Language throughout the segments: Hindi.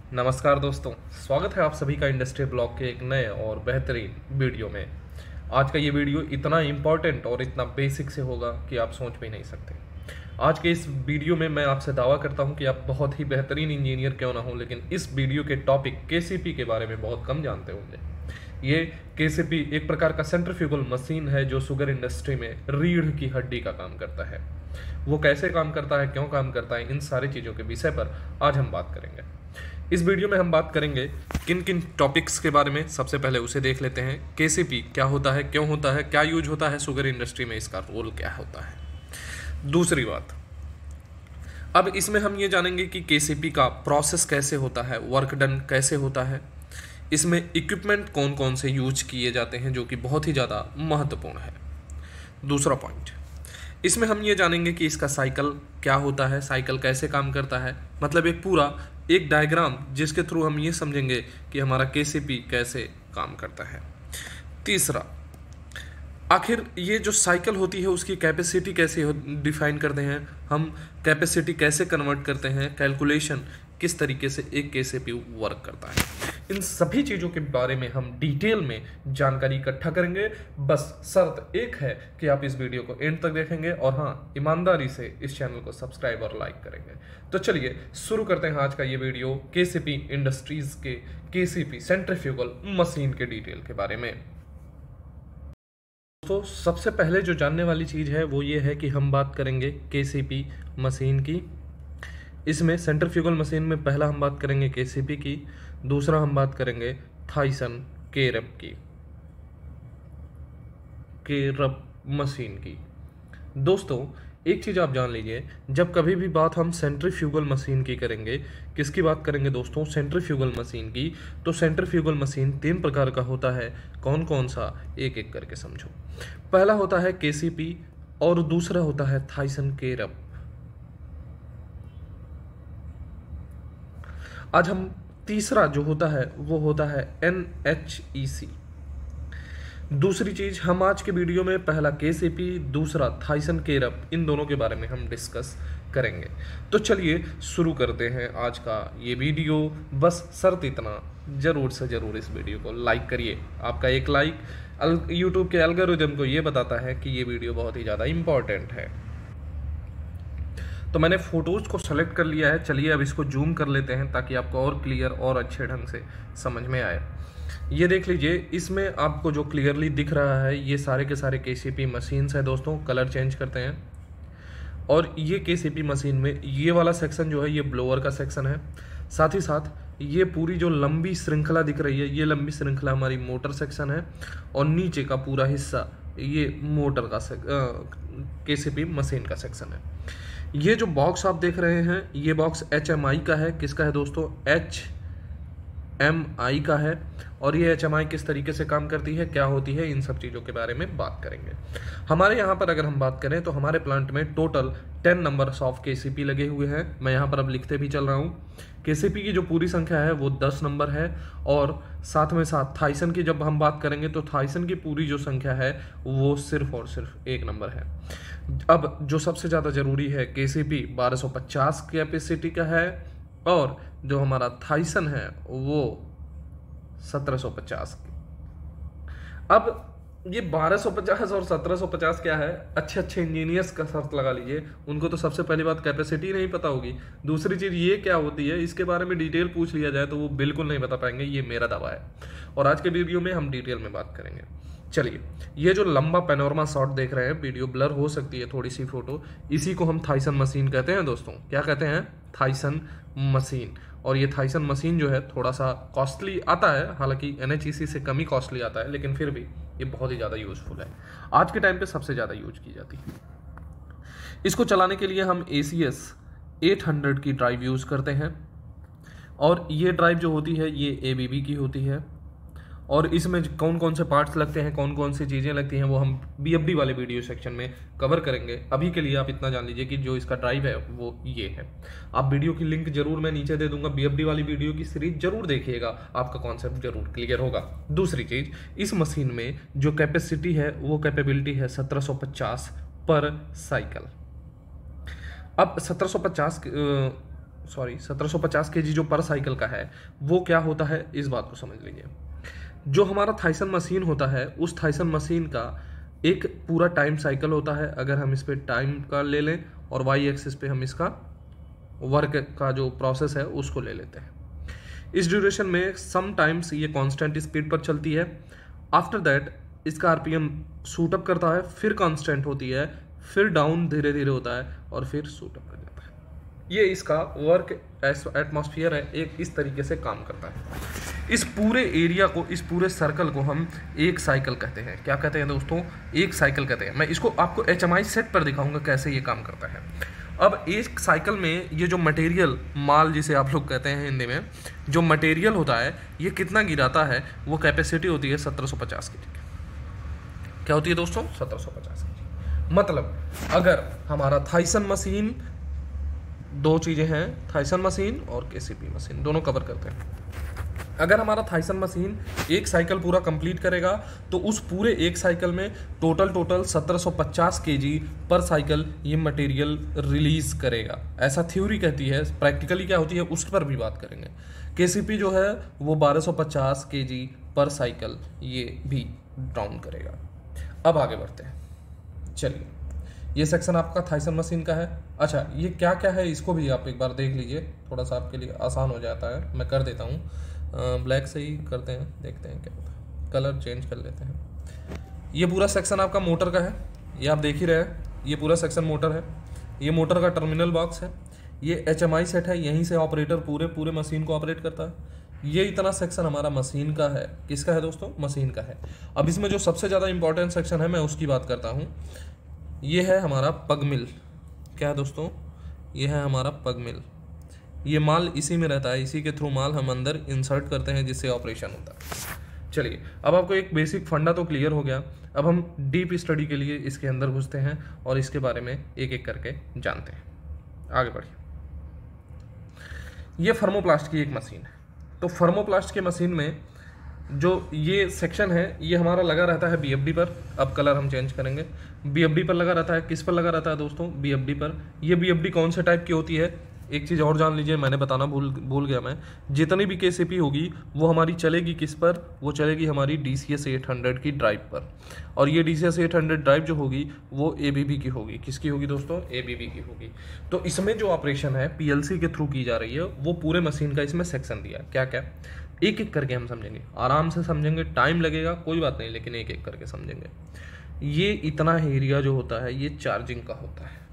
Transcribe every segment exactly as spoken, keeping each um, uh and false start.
नमस्कार दोस्तों, स्वागत है आप सभी का इंडस्ट्री ब्लॉग के एक नए और बेहतरीन वीडियो में। आज का ये वीडियो इतना इम्पॉर्टेंट और इतना बेसिक से होगा कि आप सोच भी नहीं सकते। आज के इस वीडियो में मैं आपसे दावा करता हूं कि आप बहुत ही बेहतरीन इंजीनियर क्यों ना हो, लेकिन इस वीडियो के टॉपिक केसीपी के बारे में बहुत कम जानते होंगे। ये केसीपी एक प्रकार का सेंट्रीफ्यूगल मशीन है जो शुगर इंडस्ट्री में रीढ़ की हड्डी का काम करता है। वो कैसे काम करता है, क्यों काम करता है, इन सारी चीज़ों के विषय पर आज हम बात करेंगे। इस वीडियो में हम बात करेंगे किन किन टॉपिक्स के बारे में। सबसे पहले उसे देख लेते हैं, केसीपी क्या होता है, क्यों होता है, क्या यूज होता है शुगर इंडस्ट्री में, इसका रोल क्या होता है। दूसरी बात, अब इसमें हम ये जानेंगे कि केसीपी का प्रोसेस कैसे होता है, वर्क डन कैसे होता है, इसमें इक्विपमेंट कौन कौन से यूज किए जाते हैं जो कि बहुत ही ज़्यादा महत्वपूर्ण है। दूसरा पॉइंट, इसमें हम ये जानेंगे कि इसका साइकिल क्या होता है, साइकिल कैसे काम करता है, मतलब एक पूरा एक डायग्राम जिसके थ्रू हम ये समझेंगे कि हमारा केसीपी कैसे काम करता है। तीसरा, आखिर ये जो साइकिल होती है उसकी कैपेसिटी कैसे डिफाइन करते हैं हम, कैपेसिटी कैसे कन्वर्ट करते हैं, कैलकुलेशन किस तरीके से एक केसीपी वर्क करता है, इन सभी चीज़ों के बारे में हम डिटेल में जानकारी इकट्ठा करेंगे। बस शर्त एक है कि आप इस वीडियो को एंड तक देखेंगे और हाँ, ईमानदारी से इस चैनल को सब्सक्राइब और लाइक करेंगे। तो चलिए शुरू करते हैं आज का ये वीडियो केसीपी इंडस्ट्रीज के केसीपी सेंट्रीफ्यूगल मशीन के डिटेल के बारे में। तो सबसे पहले जो जानने वाली चीज़ है वो ये है कि हम बात करेंगे केसीपी मशीन की। इसमें सेंट्रीफ्यूगल मशीन में पहला हम बात करेंगे केसीपी की, दूसरा हम बात करेंगे थाइसन केरप की केरप मशीन की। दोस्तों एक चीज़ आप जान लीजिए, जब कभी भी बात हम सेंट्रीफ्यूगल मशीन की करेंगे, किसकी बात करेंगे दोस्तों, सेंट्रीफ्यूगल मशीन की, तो सेंट्रीफ्यूगल मशीन तीन प्रकार का होता है। कौन कौन सा, एक एक करके समझो। पहला होता है केसीपी और दूसरा होता है थाइसन केरप। आज हम तीसरा जो होता है वो होता है एन एच ई सी। दूसरी चीज हम आज के वीडियो में पहला केसीपी, दूसरा थाइसन केरप, इन दोनों के बारे में हम डिस्कस करेंगे। तो चलिए शुरू करते हैं आज का ये वीडियो। बस शर्त इतना, जरूर से जरूर इस वीडियो को लाइक करिए। आपका एक लाइक यूट्यूब के एल्गोरिथम को ये बताता है कि ये वीडियो बहुत ही ज़्यादा इम्पॉर्टेंट है। तो मैंने फोटोज को सेलेक्ट कर लिया है, चलिए अब इसको जूम कर लेते हैं ताकि आपको और क्लियर और अच्छे ढंग से समझ में आए। ये देख लीजिए, इसमें आपको जो क्लियरली दिख रहा है ये सारे के सारे केसीपी मशीन्स है दोस्तों। कलर चेंज करते हैं और ये केसीपी मशीन में ये वाला सेक्शन जो है ये ब्लोअर का सेक्शन है। साथ ही साथ ये पूरी जो लंबी श्रृंखला दिख रही है ये लंबी श्रृंखला हमारी मोटर सेक्शन है और नीचे का पूरा हिस्सा ये मोटर का केसीपी मशीन का सेक्शन है। ये जो बॉक्स आप देख रहे हैं ये बॉक्स एच एम आई का है। किसका है दोस्तों, एच एम आई का है। और ये एच एम आई किस तरीके से काम करती है, क्या होती है, इन सब चीज़ों के बारे में बात करेंगे। हमारे यहाँ पर अगर हम बात करें तो हमारे प्लांट में total ten numbers of KCP लगे हुए हैं। मैं यहाँ पर अब लिखते भी चल रहा हूँ। केसीपी की जो पूरी संख्या है वो दस नंबर है और साथ में साथ थाइसन की जब हम बात करेंगे तो थाइसन की पूरी जो संख्या है वो सिर्फ और सिर्फ एक नंबर है। अब जो सबसे ज़्यादा ज़रूरी है, केसीपी बारह सौ पचास कैपेसिटी का है और जो हमारा थाइसन है वो सत्रह सौ पचास की। अब ये बारह सौ पचास और सत्रह सौ पचास क्या है, अच्छे अच्छे इंजीनियर्स का शर्त लगा लीजिए, उनको तो सबसे पहली बात कैपेसिटी नहीं पता होगी। दूसरी चीज़ ये क्या होती है इसके बारे में डिटेल पूछ लिया जाए तो वो बिल्कुल नहीं बता पाएंगे, ये मेरा दावा है। और आज के वीडियो में हम डिटेल में बात करेंगे। चलिए, ये जो लंबा पैनोरमा शॉट देख रहे हैं, वीडियो ब्लर हो सकती है थोड़ी सी फोटो, इसी को हम थाइसन मशीन कहते हैं दोस्तों। क्या कहते हैं, थाइसन मशीन। और ये थाइसन मशीन जो है थोड़ा सा कॉस्टली आता है, हालांकि एन एच ई सी से कम ही कॉस्टली आता है, लेकिन फिर भी ये बहुत ही ज़्यादा यूजफुल है। आज के टाइम पे सबसे ज़्यादा यूज की जाती है। इसको चलाने के लिए हम A C S eight hundred की ड्राइव यूज़ करते हैं और ये ड्राइव जो होती है ये ए बी बी की होती है। और इसमें कौन कौन से पार्ट्स लगते हैं, कौन कौन सी चीज़ें लगती हैं, वो हम बी एफ डी वाले वीडियो सेक्शन में कवर करेंगे। अभी के लिए आप इतना जान लीजिए कि जो इसका ड्राइव है वो ये है। आप वीडियो की लिंक जरूर मैं नीचे दे दूंगा, बी एफ डी वाली वीडियो की सीरीज जरूर देखिएगा, आपका कॉन्सेप्ट जरूर क्लियर होगा। दूसरी चीज़, इस मशीन में जो कैपेसिटी है वो कैपेबिलिटी है सत्रह सौ पचास पर साइकिल। अब सत्रह सौ पचास सॉरी सत्रह सौ पचास केजी जो पर साइकिल का है वो क्या होता है, इस बात को समझ लीजिए। जो हमारा थाइसन मशीन होता है उस थाइसन मशीन का एक पूरा टाइम साइकिल होता है। अगर हम इस पे टाइम का ले लें और वाई एक्सिस पे हम इसका वर्क का जो प्रोसेस है उसको ले लेते हैं, इस ड्यूरेशन में समटाइम्स ये कांस्टेंट स्पीड पर चलती है। आफ्टर दैट इसका आरपीएम सूटअप करता है, फिर कांस्टेंट होती है, फिर डाउन धीरे धीरे होता है और फिर सूटअप कर जाता है। ये इसका वर्क एटमॉस्फेयर है, एक इस तरीके से काम करता है। इस पूरे एरिया को, इस पूरे सर्कल को हम एक साइकिल कहते हैं। क्या कहते हैं दोस्तों? एक साइकिल कहते हैं। मैं इसको आपको एच एम आई सेट पर दिखाऊंगा कैसे ये काम करता है। अब एक साइकिल में ये जो मटेरियल, माल जिसे आप लोग कहते हैं हिंदी में, जो मटेरियल होता है ये कितना गिराता है, वो कैपेसिटी होती है सत्रह सौ पचास की। क्या होती है दोस्तों? सत्रह सौ पचास की। मतलब अगर हमारा थाइसन मशीन, दो चीज़ें हैं, थाइसन मशीन और केसीपी मशीन, दोनों कवर करते हैं। अगर हमारा थाइसन मशीन एक साइकिल पूरा कंप्लीट करेगा तो उस पूरे एक साइकिल में टोटल टोटल सत्रह सौ पचास केजी पर साइकिल ये मटेरियल रिलीज करेगा, ऐसा थ्योरी कहती है। प्रैक्टिकली क्या होती है उस पर भी बात करेंगे। केसीपी जो है वो बारह सौ पचास केजी पर साइकिल ये भी डाउन करेगा। अब आगे बढ़ते हैं। चलिए, ये सेक्शन आपका थाइसन मशीन का है। अच्छा, ये क्या क्या है इसको भी आप एक बार देख लीजिए, थोड़ा सा आपके लिए आसान हो जाता है। मैं कर देता हूँ, ब्लैक से ही करते हैं, देखते हैं क्या होता है, कलर चेंज कर लेते हैं। ये पूरा सेक्शन आपका मोटर का है, ये आप देख ही रहे हैं। ये पूरा सेक्शन मोटर है, ये मोटर का टर्मिनल बॉक्स है, ये एच एम आई सेट है, यहीं से ऑपरेटर पूरे पूरे मशीन को ऑपरेट करता है। ये इतना सेक्शन हमारा मशीन का है। किसका है दोस्तों? मशीन का है। अब इसमें जो सबसे ज़्यादा इंपॉर्टेंट सेक्शन है मैं उसकी बात करता हूँ। ये है हमारा पग मिल। क्या है दोस्तों? ये है हमारा पग मिल। ये माल इसी में रहता है, इसी के थ्रू माल हम अंदर इंसर्ट करते हैं जिससे ऑपरेशन होता है। चलिए, अब आपको एक बेसिक फंडा तो क्लियर हो गया। अब हम डीप स्टडी के लिए इसके अंदर घुसते हैं और इसके बारे में एक एक करके जानते हैं। आगे बढ़िए। ये थर्मोप्लास्ट की एक मशीन है। तो थर्मोप्लास्ट के मशीन में जो ये सेक्शन है ये हमारा लगा रहता है बी एफ डी पर। अब कलर हम चेंज करेंगे। बी एफ डी पर लगा रहता है। किस पर लगा रहता है दोस्तों? बी एफ डी पर। ये बी एफ डी कौन से टाइप की होती है? एक चीज़ और जान लीजिए, मैंने बताना भूल भूल गया मैं। जितनी भी केसीपी होगी वो हमारी चलेगी किस पर? वो चलेगी हमारी D C S eight hundred की ड्राइव पर। और ये D C S eight hundred drive जो होगी वो ए बी बी की होगी। किसकी होगी दोस्तों? ए बी बी की होगी। तो इसमें जो ऑपरेशन है पी एल सी के थ्रू की जा रही है वो पूरे मशीन का इसमें सेक्शन दिया। क्या क्या? एक एक करके हम समझेंगे, आराम से समझेंगे, टाइम लगेगा कोई बात नहीं, लेकिन एक एक करके समझेंगे। ये इतना एरिया जो होता है ये चार्जिंग का होता है।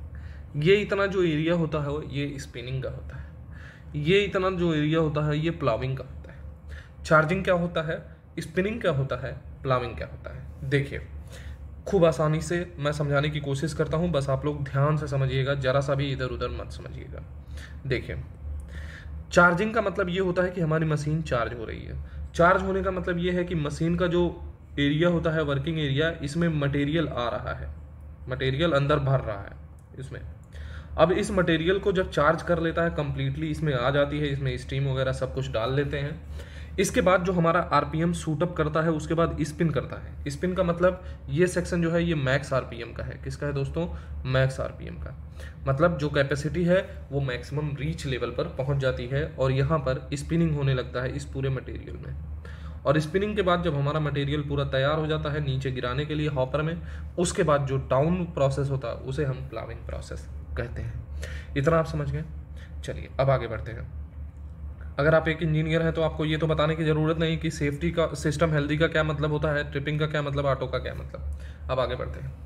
ये इतना जो एरिया होता है ये स्पिनिंग का होता है। ये इतना जो एरिया होता है ये प्लाविंग का होता है। चार्जिंग क्या होता है, स्पिनिंग क्या होता है, प्लाविंग क्या होता है। देखिए, खूब आसानी से मैं समझाने की कोशिश करता हूँ, बस आप लोग ध्यान से समझिएगा, जरा सा भी इधर उधर मत समझिएगा। देखिए, चार्जिंग का मतलब ये होता है कि हमारी मशीन चार्ज हो रही है। चार्ज होने का मतलब ये है कि मशीन का जो एरिया होता है, वर्किंग एरिया, इसमें मटेरियल आ रहा है, मटेरियल अंदर भर रहा है इसमें। अब इस मटेरियल को जब चार्ज कर लेता है कंप्लीटली, इसमें आ जाती है, इसमें स्टीम वगैरह सब कुछ डाल लेते हैं। इसके बाद जो हमारा आरपीएम सूटअप करता है उसके बाद स्पिन करता है। स्पिन का मतलब ये सेक्शन जो है ये मैक्स आरपीएम का है। किसका है दोस्तों? मैक्स आरपीएम का। मतलब जो कैपेसिटी है वो मैक्सिमम रीच लेवल पर पहुंच जाती है और यहाँ पर स्पिनिंग होने लगता है इस पूरे मटेरियल में। और स्पिनिंग के बाद जब हमारा मटेरियल पूरा तैयार हो जाता है नीचे गिराने के लिए हॉपर में, उसके बाद जो डाउन प्रोसेस होता है उसे हम प्लाविंग प्रोसेस कहते हैं। इतना आप समझ गए? चलिए अब आगे बढ़ते हैं। अगर आप एक इंजीनियर हैं तो आपको ये तो बताने की ज़रूरत नहीं कि सेफ्टी का सिस्टम हेल्दी का क्या मतलब होता है, ट्रिपिंग का क्या मतलब, ऑटो का क्या मतलब। अब आगे बढ़ते हैं,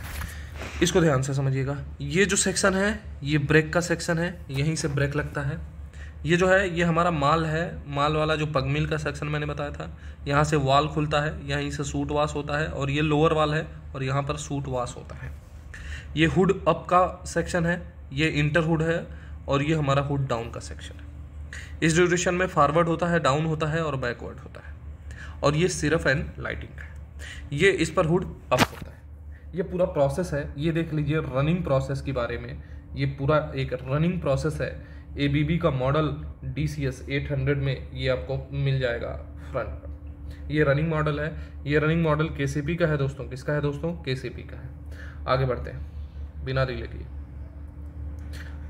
इसको ध्यान से समझिएगा। ये जो सेक्शन है ये ब्रेक का सेक्शन है, यहीं से ब्रेक लगता है। ये जो है ये हमारा माल है, माल वाला जो पग मिल का सेक्शन मैंने बताया था, यहाँ से वाल खुलता है, यहीं से सूट वाश होता है, और ये लोअर वाल है और यहाँ पर सूट वाश होता है। ये हुड अप का सेक्शन है, ये इंटर हुड है, और ये हमारा हुड डाउन का सेक्शन है। इस ड्यूरेशन में फॉरवर्ड होता है, डाउन होता है और बैकवर्ड होता है। और ये सिर्फ एंड लाइटिंग है, ये इस पर हुड अप होता है। ये पूरा प्रोसेस है, ये देख लीजिए रनिंग प्रोसेस के बारे में। ये पूरा एक रनिंग प्रोसेस है। ए बी बी का model D C S eight hundred में ये आपको मिल जाएगा फ्रंट पर। ये रनिंग मॉडल है। ये रनिंग मॉडल के सी पी का है दोस्तों। किसका है दोस्तों? के सी पी का है। आगे बढ़ते हैं बिना डिले किए।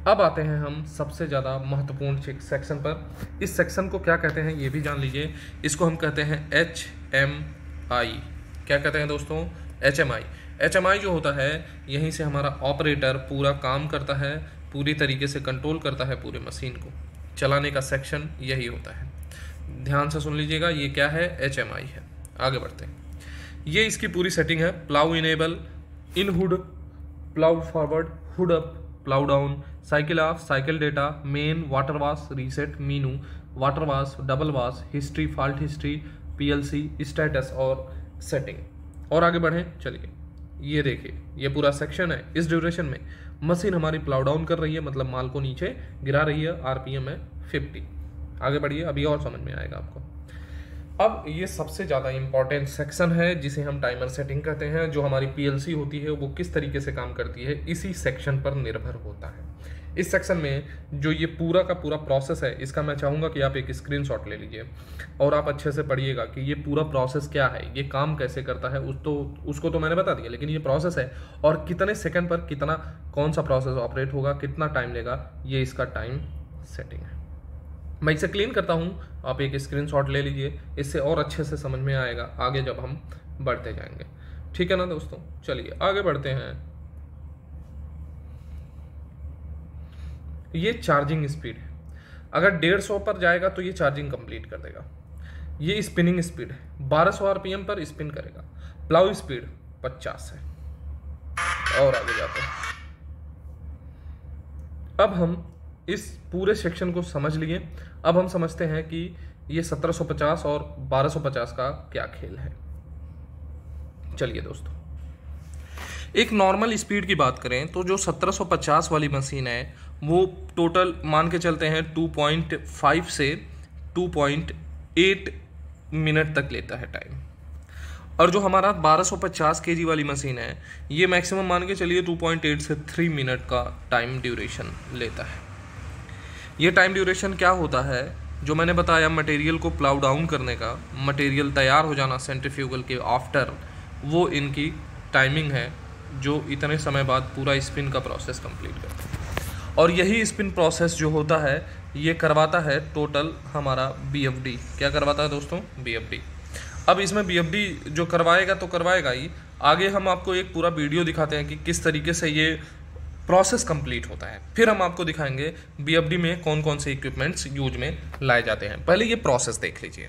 अब आते हैं हम सबसे ज़्यादा महत्वपूर्ण सेक्शन पर। इस सेक्शन को क्या कहते हैं ये भी जान लीजिए। इसको हम कहते हैं एच एम आई। क्या कहते हैं दोस्तों? H M I. H M I जो होता है, यहीं से हमारा ऑपरेटर पूरा काम करता है, पूरी तरीके से कंट्रोल करता है पूरे मशीन को चलाने का सेक्शन यही होता है। ध्यान से सुन लीजिएगा, ये क्या है? एच एम आई है। आगे बढ़ते हैं। ये इसकी पूरी सेटिंग है। Plough enable, in hood, plough forward, hood up, plough down, cycle off, cycle data, main, water wash, reset, menu, water wash, double wash, history, fault history, PLC, status और सेटिंग। और आगे बढ़ें, चलिए ये देखिए, ये पूरा सेक्शन है। इस ड्यूरेशन में मशीन हमारी प्लाउ डाउन कर रही है, मतलब माल को नीचे गिरा रही है। आरपीएम है फिफ्टी। आगे बढ़िए, अभी और समझ में आएगा आपको। अब ये सबसे ज़्यादा इम्पॉर्टेंट सेक्शन है जिसे हम टाइमर सेटिंग कहते हैं। जो हमारी पीएलसी होती है वो किस तरीके से काम करती है, इसी सेक्शन पर निर्भर होता है। इस सेक्शन में जो ये पूरा का पूरा प्रोसेस है, इसका मैं चाहूँगा कि आप एक स्क्रीनशॉट ले लीजिए और आप अच्छे से पढ़िएगा कि ये पूरा प्रोसेस क्या है, ये काम कैसे करता है। उस तो उसको तो मैंने बता दिया, लेकिन ये प्रोसेस है और कितने सेकंड पर कितना कौन सा प्रोसेस ऑपरेट होगा, कितना टाइम लेगा, ये इसका टाइम सेटिंग है। मैं इसे क्लीन करता हूँ, आप एक स्क्रीनशॉट ले लीजिए, इससे और अच्छे से समझ में आएगा आगे जब हम बढ़ते जाएंगे। ठीक है ना दोस्तों? चलिए आगे बढ़ते हैं। ये चार्जिंग स्पीड है। अगर डेढ़ सौ पर जाएगा तो ये चार्जिंग कंप्लीट कर देगा। ये स्पिनिंग स्पीड है, बारह सौ आरपीएम पर स्पिन करेगा। प्लाउ स्पीड पचास है। और आगे जाते हैं। अब हम इस पूरे सेक्शन को समझ लिए। अब हम समझते हैं कि ये सत्रह सौ पचास और बारह सौ पचास का क्या खेल है। चलिए दोस्तों, एक नॉर्मल स्पीड की बात करें तो जो सत्रह सौ पचास वाली मशीन है वो टोटल मान के चलते हैं टू पॉइंट फाइव से टू पॉइंट एट मिनट तक लेता है टाइम। और जो हमारा बारह सौ पचास केजी वाली मशीन है ये मैक्सिमम मान के चलिए टू पॉइंट एट से थ्री मिनट का टाइम ड्यूरेशन लेता है। ये टाइम ड्यूरेशन क्या होता है? जो मैंने बताया मटेरियल को प्लाउ डाउन करने का, मटेरियल तैयार हो जाना सेंट्रीफ्यूगल के आफ्टर, वो इनकी टाइमिंग है जो इतने समय बाद पूरा स्पिन का प्रोसेस कंप्लीट करता है। और यही स्पिन प्रोसेस जो होता है ये करवाता है टोटल हमारा बीएफडी। क्या करवाता है दोस्तों? बीएफडी। अब इसमें बीएफडी जो करवाएगा तो करवाएगा ही। आगे हम आपको एक पूरा वीडियो दिखाते हैं कि किस तरीके से ये प्रोसेस कंप्लीट होता है। फिर हम आपको दिखाएंगे बीएफडी में कौन कौन से इक्विपमेंट्स यूज में लाए जाते हैं। पहले ये प्रोसेस देख लीजिए।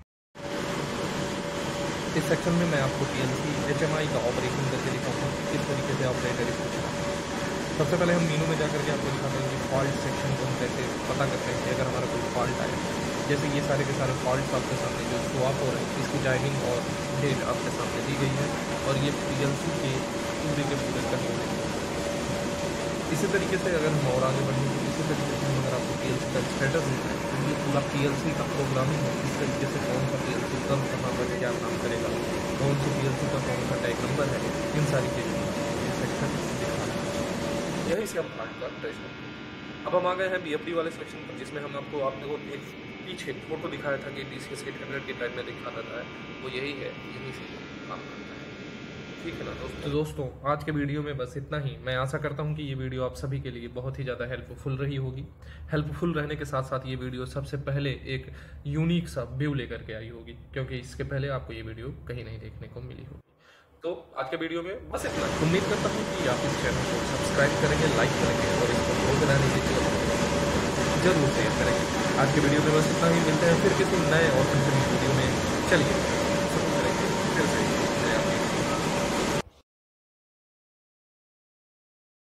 इस सेक्शन में मैं आपको पीएलसी एचएमआई का ऑपरेशन करके दिखाऊंगा किस तरीके से ऑपरेटर इसको चलाता है। सबसे पहले हम मीनू में जाकर के आपको दिखाते हैं कि फॉल्ट सेक्शन को हम कैसे पता करते हैं कि अगर हमारा कोई फॉल्ट आए। जैसे ये सारे के सारे फॉल्ट आपके सामने जो स्वैप हो रहे हैं, इसकी टाइमिंग और डेट आपके सामने दी गई है और ये पीएलसी के पूरे के पूरे कंट्रोल है। इसी तरीके से अगर हम और आगे बढ़ें तो इसी तरीके से हम अगर आपको पीएलसी का स्टेटस देना है तो ये पूरा पीएलसी का प्रोग्रामिंग है। इस तरीके से कौन सा पीएलसी कब कहाँ पर क्या काम करेगा, कौन सी पीएलसी का कौन सा टैग नंबर है, इन सारी चीज़ों का ये सेक्शन दिखाना है। यहीं से हम पार्ट का टेस्ट करते हैं। अब हम आ गए हैं बीएफडी वाले सेक्शन पर, जिसमें हम आपको आपने को एक पीछे फोटो दिखाया था कि टीसीएस एट हंड्रेड के टाइप में दिखा रहा था, वो यही है, यहीं से काम करता है। ठीक है ना दोस्तों? तो दोस्तों आज के वीडियो में बस इतना ही। मैं आशा करता हूं कि ये वीडियो आप सभी के लिए बहुत ही ज़्यादा हेल्पफुल रही होगी। हेल्पफुल रहने के साथ साथ ये वीडियो सबसे पहले एक यूनिक सा व्यू लेकर के आई होगी, क्योंकि इसके पहले आपको ये वीडियो कहीं नहीं देखने को मिली होगी। तो आज के वीडियो में बस इतना। उम्मीद करता हूँ कि आप इस चैनल को सब्सक्राइब करेंगे, लाइक करेंगे और इसको फॉलो बनाने के लिए जरूर शेयर करेंगे। आज के वीडियो में बस इतना ही। मिलते हैं फिर किसी नए और वीडियो में। चलिए।